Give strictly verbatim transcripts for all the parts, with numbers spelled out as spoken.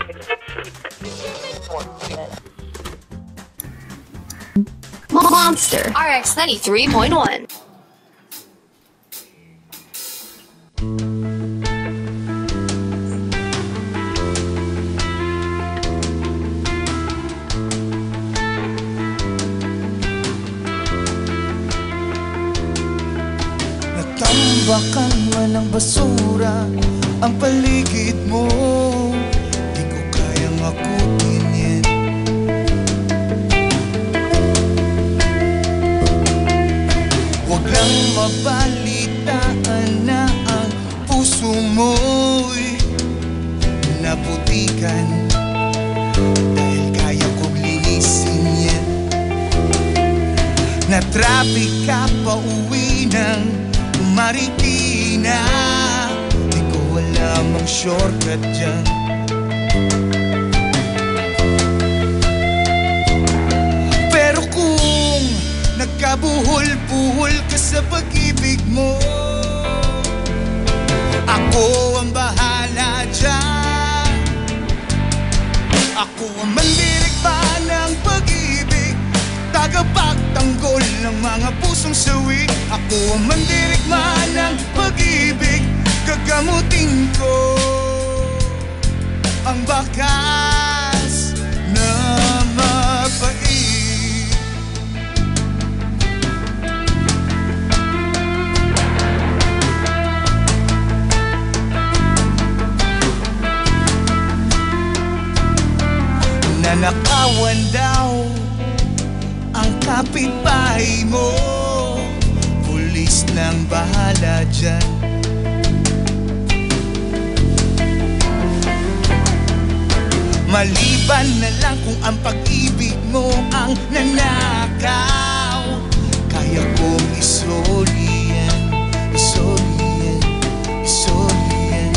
Monster R X ninety-three point one. Natambakan man ng basura ang paligid mo, di ko kayang akutin yan. Huwag lang mabalitaan na ang puso mo'y naputikan, dahil kaya kong linisin yan. Na-traffic ka pa uwi ng Marikina, di ko alam ang shortcut dyan. Pero kung nagkabuhol-buhol ka sa pag-ibig mo, ako ang bahala dyan. Ako ang mandirigma ng pag-ibig, tagapagtanggol ng mga pusong sawi. Ako ang mandirigma ng pag-ibig, gagamutin ko ang bakas na mapait. Nanakawan daw ang kapitbahay mo, pulis nang bahala dyan. Maliban na lang kung ang pag-ibig mo ang nanakaw, kaya kong isoli yan, isoli yan, isoli yan.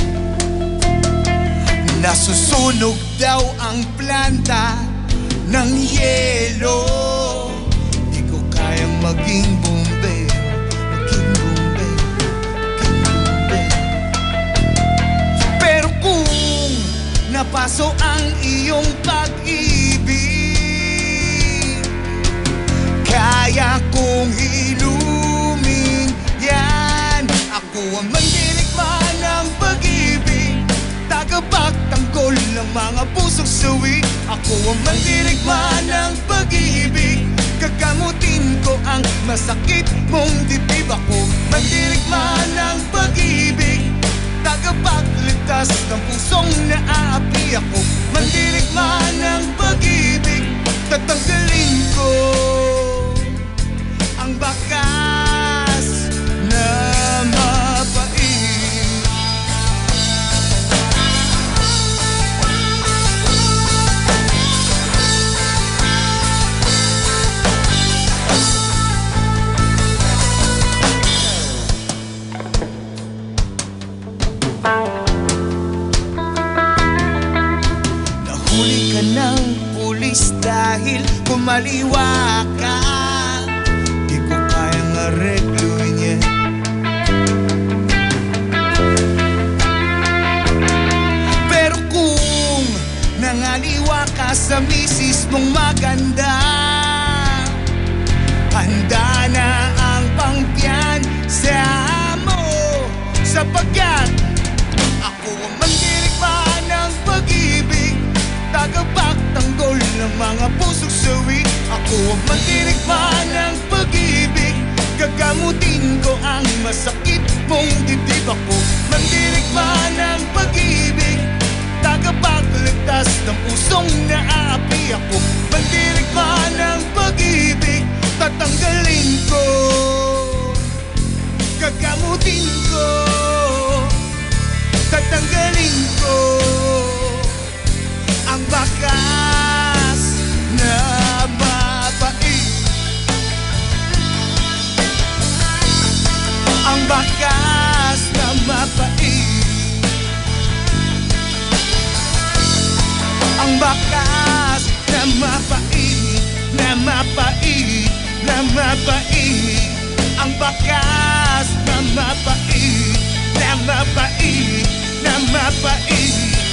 Nasusunog daw ang planta ng yelo, di ko kayang maging bombero, maging bombero, maging bombero. Pero kung napaso ang iyong pag-ibig, kaya kong ilumin yan. Ako ang mandirigma ng pag-ibig, tagapagtanggol ng mga pusong sawi. Ako ang mandirigma ng pag-ibig, gagamutin ko ang masakit mong dibdib. Ako mandirigma ng pag-ibig, tagapagligtas ng pusong naaapi. Ako mandirigma ng pag-ibig, tatanggalin ko ang bakas na mapait. Nahuli ka ng pulis dahil kumaliwa ka, di ko kayang aregluin yan. Pero kung nangaliwa ka sa misis mong maganda, handa na ang pangpiyan sa mo, sapagkat ako ang mandirigma ng pag-ibig, tagapagtanggol ng mga pusong sawi. Ako ang mandirigma ng pag-ibig, gagamutin ko ang masakit mong dibdib. Ako mandirigma ng pag-ibig, tagapagligtas ng pusong naaapi. Ako mandirigma ng pag-ibig, tatanggalin ko, gagamutin ko, tatanggalin ko ang bakas na mapait. Ang bakas na mapait. Ang bakas na mapait, na mapait, na mapait. Ang bakas na mapait, na mapait, na mapait.